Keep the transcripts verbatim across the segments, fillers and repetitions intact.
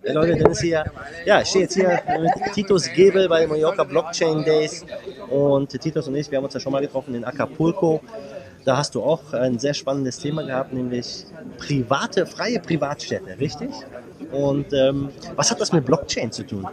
Hey Leute, Dennis hier. Ja, ich stehe jetzt hier mit Titus Gebel bei Mallorca Blockchain Days und Titus und ich, wir haben uns ja schon mal getroffen in Acapulco. Da hast du auch ein sehr spannendes Thema gehabt, nämlich private, freie Privatstädte, richtig? Und ähm, was hat das mit Blockchain zu tun?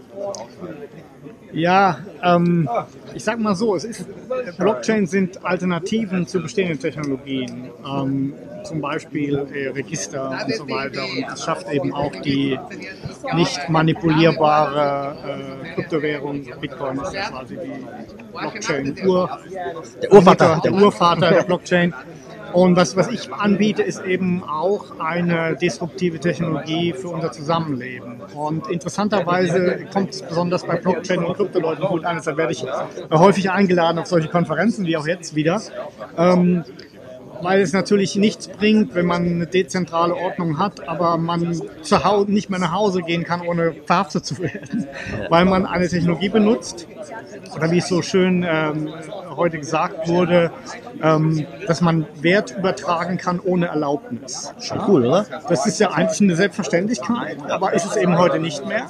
Ja, ähm, ich sag mal so, es ist, Blockchain sind Alternativen zu bestehenden Technologien, ähm, zum Beispiel äh, Register und so weiter. Und es schafft eben auch die nicht manipulierbare äh, Kryptowährung. Bitcoin ist ja quasi die Blockchain-Ur, Der Urvater, der Urvater der Blockchain. Und was, was ich anbiete, ist eben auch eine disruptive Technologie für unser Zusammenleben. Und interessanterweise kommt es besonders bei Blockchain- und Kryptoleuten gut an. Deshalb werde ich häufig eingeladen auf solche Konferenzen, wie auch jetzt wieder. Ähm, weil es natürlich nichts bringt, wenn man eine dezentrale Ordnung hat, aber man zu Hause nicht mehr nach Hause gehen kann, ohne verhaftet zu werden, weil man eine Technologie benutzt, oder wie es so schön ähm, heute gesagt wurde, ähm, dass man Wert übertragen kann ohne Erlaubnis. Schon cool, oder? Das ist ja eigentlich eine Selbstverständlichkeit, aber ist es eben heute nicht mehr.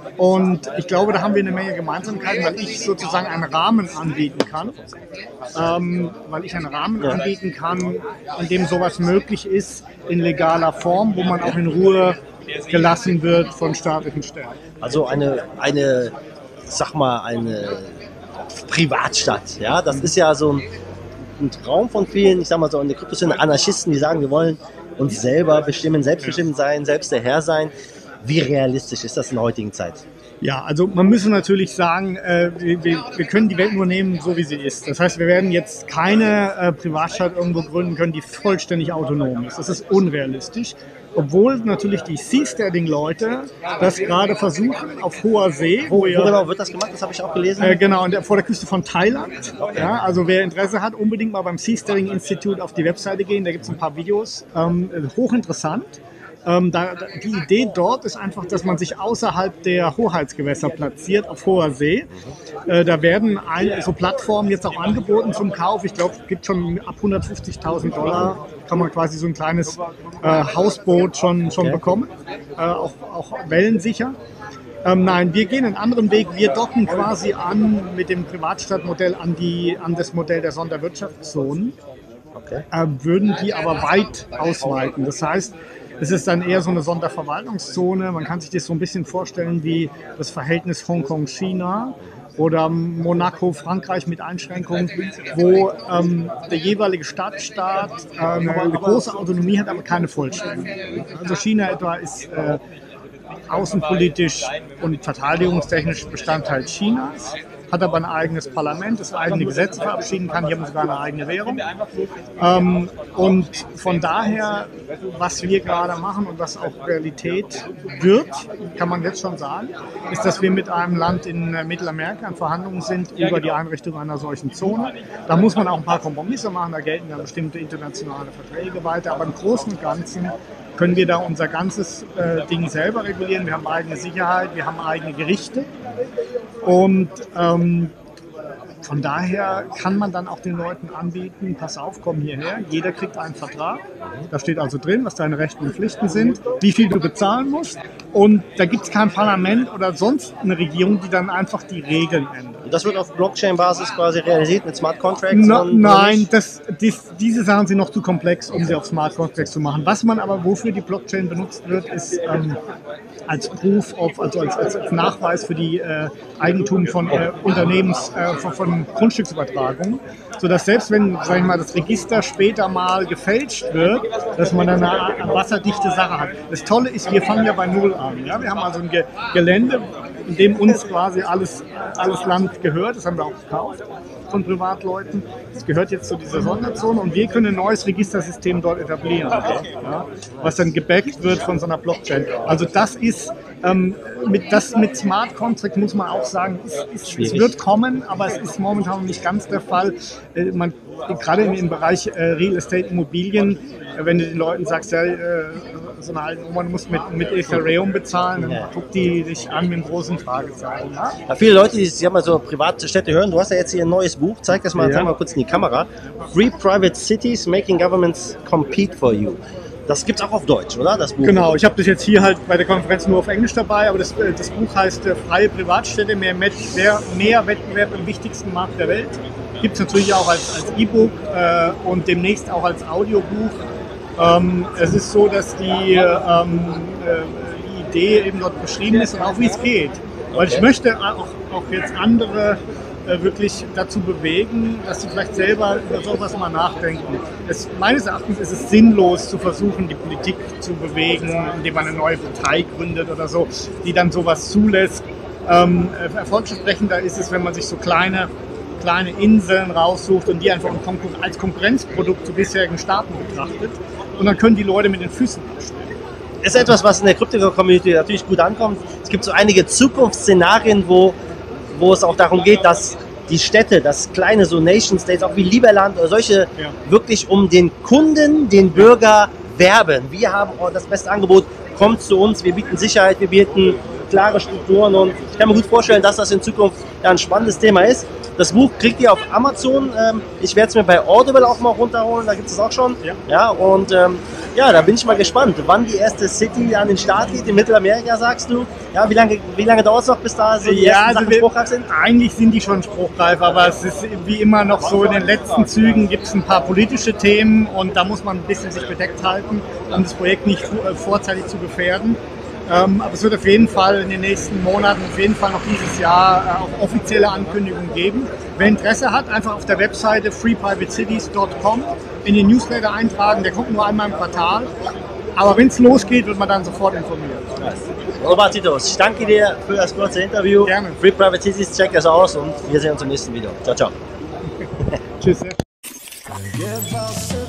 Und ich glaube, da haben wir eine Menge Gemeinsamkeiten, weil ich sozusagen einen Rahmen anbieten kann, ähm, weil ich einen Rahmen anbieten kann, in dem sowas möglich ist in legaler Form, wo man auch in Ruhe gelassen wird von staatlichen Stellen. Also eine, eine, sag mal, eine Privatstadt, ja, das ist ja so ein, ein Traum von vielen, ich sag mal so in der Kryptoszene, Anarchisten, die sagen, wir wollen uns selber bestimmen, selbstbestimmt sein, selbst der Herr sein. Wie realistisch ist das in der heutigen Zeit? Ja, also man muss natürlich sagen, äh, wir, wir können die Welt nur nehmen, so wie sie ist. Das heißt, wir werden jetzt keine äh, Privatstadt irgendwo gründen können, die vollständig autonom ist. Das ist unrealistisch. Obwohl natürlich die Seasteading-Leute das gerade versuchen auf hoher See. Wo, wo genau wird das gemacht? Das habe ich auch gelesen. Äh, genau, der, vor der Küste von Thailand. Ja, also wer Interesse hat, unbedingt mal beim Seasteading-Institut auf die Webseite gehen. Da gibt es ein paar Videos. Ähm, hochinteressant. Ähm, da, die Idee dort ist einfach, dass man sich außerhalb der Hoheitsgewässer platziert, auf hoher See. Äh, da werden ein, so Plattformen jetzt auch angeboten zum Kauf. Ich glaube, es gibt schon ab hundertfünfzigtausend Dollar, kann man quasi so ein kleines äh, Hausboot schon, schon Okay. bekommen, äh, auch, auch wellensicher. Ähm, nein, wir gehen einen anderen Weg. Wir docken quasi an mit dem Privatstadtmodell an, die, an das Modell der Sonderwirtschaftszonen, Okay. äh, würden die aber weit ausweiten. Das heißt, es ist dann eher so eine Sonderverwaltungszone. Man kann sich das so ein bisschen vorstellen wie das Verhältnis Hongkong-China oder Monaco-Frankreich mit Einschränkungen, wo ähm, der jeweilige Stadtstaat äh, eine, eine große Autonomie hat, aber keine vollständige. Also China etwa ist äh, außenpolitisch und verteidigungstechnisch Bestandteil Chinas, hat aber ein eigenes Parlament, das eigene Gesetze verabschieden kann, die haben sogar eine eigene Währung. Ähm, und von daher, was wir gerade machen und was auch Realität wird, kann man jetzt schon sagen, ist, dass wir mit einem Land in äh, Mittelamerika in Verhandlungen sind über die Einrichtung einer solchen Zone. Da muss man auch ein paar Kompromisse machen, da gelten dann bestimmte internationale Verträge weiter, aber im Großen und Ganzen können wir da unser ganzes äh, Ding selber regulieren. Wir haben eigene Sicherheit, wir haben eigene Gerichte und ähm, von daher kann man dann auch den Leuten anbieten, pass auf, komm hierher, jeder kriegt einen Vertrag. Da steht also drin, was deine Rechte und Pflichten sind, wie viel du bezahlen musst. Und da gibt es kein Parlament oder sonst eine Regierung, die dann einfach die Regeln ändert. Und das wird auf Blockchain-Basis quasi realisiert mit Smart Contracts? No, und nein, das, dies, diese Sachen sind noch zu komplex, um sie auf Smart Contracts zu machen. Was man aber, wofür die Blockchain benutzt wird, ist ähm, als Proof of, also als, als, als Nachweis für die äh, Eigentum von äh, Unternehmens, äh, von, von Grundstücksübertragungen, sodass selbst wenn, sag ich mal, das Register später mal gefälscht wird, dass man dann eine wasserdichte Sache hat. Das Tolle ist, wir fangen ja bei Null an. Ja? Wir haben also ein Ge Gelände, in dem uns quasi alles, alles Land gehört, das haben wir auch gekauft von Privatleuten. Das gehört jetzt zu dieser Sonderzone und wir können ein neues Registersystem dort etablieren, ja, was dann gebackt wird von so einer Blockchain. Also das ist, ähm, mit, das mit Smart Contract muss man auch sagen, ist, ist, es wird kommen, aber es ist momentan noch nicht ganz der Fall. Äh, man, gerade im, im Bereich äh, Real Estate Immobilien, äh, wenn du den Leuten sagst, ja, äh, so eine alte Oma muss mit, mit Ethereum bezahlen, dann Ja. guckt die dich an mit einem großen Fragezeichen. Ja? Ja, viele Leute, die sich mal so private Städte hören, du hast ja jetzt hier ein neues Buch, zeig das mal, Ja. zeig mal kurz in die Kamera. Free Private Cities Making Governments Compete for You. Das gibt es auch auf Deutsch, oder? Das Buch. Genau, ich habe das jetzt hier halt bei der Konferenz nur auf Englisch dabei, aber das, das Buch heißt äh, Freie Privatstädte, mehr, mehr, mehr Wettbewerb im wichtigsten Markt der Welt. Gibt es natürlich auch als, als E-Book äh, und demnächst auch als Audiobuch. Ähm, es ist so, dass die, ähm, äh, die Idee eben dort beschrieben ist und auch wie es geht. Weil ich möchte auch, auch jetzt andere äh, wirklich dazu bewegen, dass sie vielleicht selber über sowas mal nachdenken. Es, meines Erachtens ist es sinnlos zu versuchen, die Politik zu bewegen, indem man eine neue Partei gründet oder so, die dann sowas zulässt. Ähm, erfolgsversprechender ist es, wenn man sich so kleine, kleine Inseln raussucht und die einfach als Konkurrenzprodukt zu bisherigen Staaten betrachtet. Und dann können die Leute mit den Füßen abstellen. Ist etwas, was in der Krypto-Community natürlich gut ankommt. Es gibt so einige Zukunftsszenarien, wo, wo es auch darum geht, dass die Städte, das kleine so Nation-States, auch wie Liberland oder solche, ja. wirklich um den Kunden, den Bürger werben. Wir haben das beste Angebot, kommt zu uns, wir bieten Sicherheit, wir bieten klare Strukturen und ich kann mir gut vorstellen, dass das in Zukunft ja, ein spannendes Thema ist. Das Buch kriegt ihr auf Amazon. Ich werde es mir bei Audible auch mal runterholen, da gibt es es auch schon. Ja. Ja, und ähm, ja, da bin ich mal gespannt, wann die erste City an den Start geht. In Mittelamerika, sagst du. Ja, wie lange, wie lange dauert es noch, bis da so die ja, ersten also Sachen spruchreif sind? Eigentlich sind die schon spruchreif, aber es ist wie immer noch so, in den letzten Zügen gibt es ein paar politische Themen und da muss man ein bisschen sich bedeckt halten, um das Projekt nicht vorzeitig zu gefährden. Ähm, aber es wird auf jeden Fall in den nächsten Monaten, auf jeden Fall noch dieses Jahr äh, auch offizielle Ankündigungen geben. Wer Interesse hat, einfach auf der Webseite free private cities dot com in den Newsletter eintragen. Der kommt nur einmal im Quartal. Aber wenn es losgeht, wird man dann sofort informiert. Robert Titus, ich danke dir für das kurze Interview. Gerne. Free Private Cities, check es aus und wir sehen uns im nächsten Video. Ciao, ciao. Tschüss. Give us